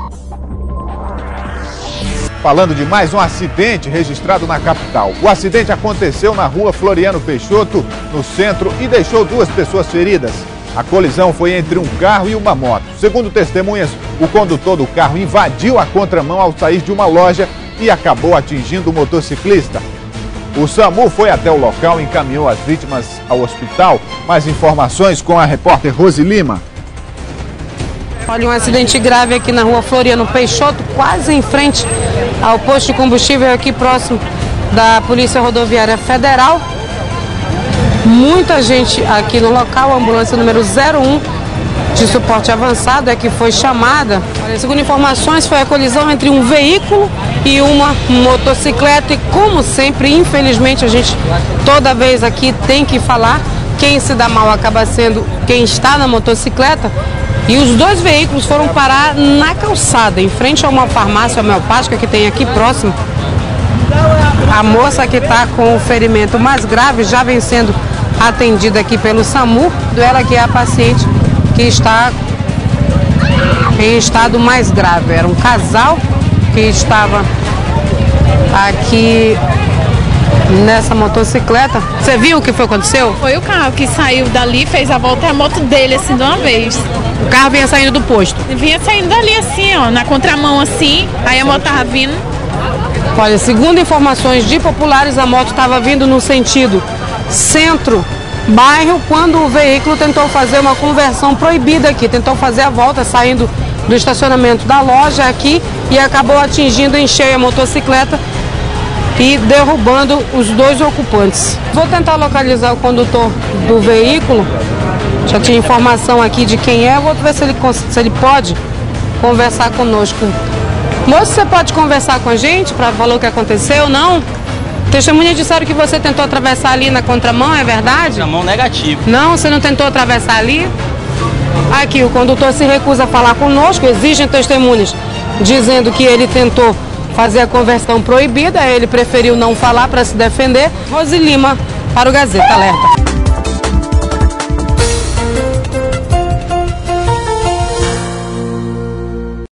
Falando de mais um acidente registrado na capital. O acidente aconteceu na rua Floriano Peixoto, no centro, e deixou 2 pessoas feridas. A colisão foi entre um carro e uma moto. Segundo testemunhas, o condutor do carro invadiu a contramão ao sair de uma loja e acabou atingindo o motociclista. O SAMU foi até o local e encaminhou as vítimas ao hospital. Mais informações com a repórter Rose Lima. Olha, um acidente grave aqui na rua Floriano Peixoto, quase em frente ao posto de combustível aqui próximo da Polícia Rodoviária Federal. Muita gente aqui no local, a ambulância número 01 de suporte avançado é que foi chamada. Olha, segundo informações, foi a colisão entre um veículo e uma motocicleta e, como sempre, infelizmente, a gente toda vez aqui tem que falar, quem se dá mal acaba sendo quem está na motocicleta. E os 2 veículos foram parar na calçada, em frente a uma farmácia homeopática que tem aqui próximo. A moça que está com o ferimento mais grave já vem sendo atendida aqui pelo SAMU. Ela que é a paciente que está em estado mais grave. Era um casal que estava aqui nessa motocicleta. Você viu o que foi que aconteceu? Foi o carro que saiu dali, fez a volta e a moto dele assim de uma vez. O carro vinha saindo do posto? Vinha saindo dali assim, ó, na contramão assim, aí a moto tava vindo. Olha, segundo informações de populares, a moto estava vindo no sentido centro-bairro, quando o veículo tentou fazer uma conversão proibida aqui, tentou fazer a volta saindo do estacionamento da loja aqui e acabou atingindo em cheio a motocicleta e derrubando os 2 ocupantes. Vou tentar localizar o condutor do veículo. Já tinha informação aqui de quem é. Vou ver se ele pode conversar conosco. Moço, você pode conversar com a gente para falar o que aconteceu, não? Testemunhas disseram que você tentou atravessar ali na contramão, é verdade? Contramão negativo. Não, você não tentou atravessar ali? Aqui, o condutor se recusa a falar conosco, exigem testemunhas dizendo que ele tentou fazer a conversão proibida, ele preferiu não falar para se defender. Rose Lima, para o Gazeta Alerta.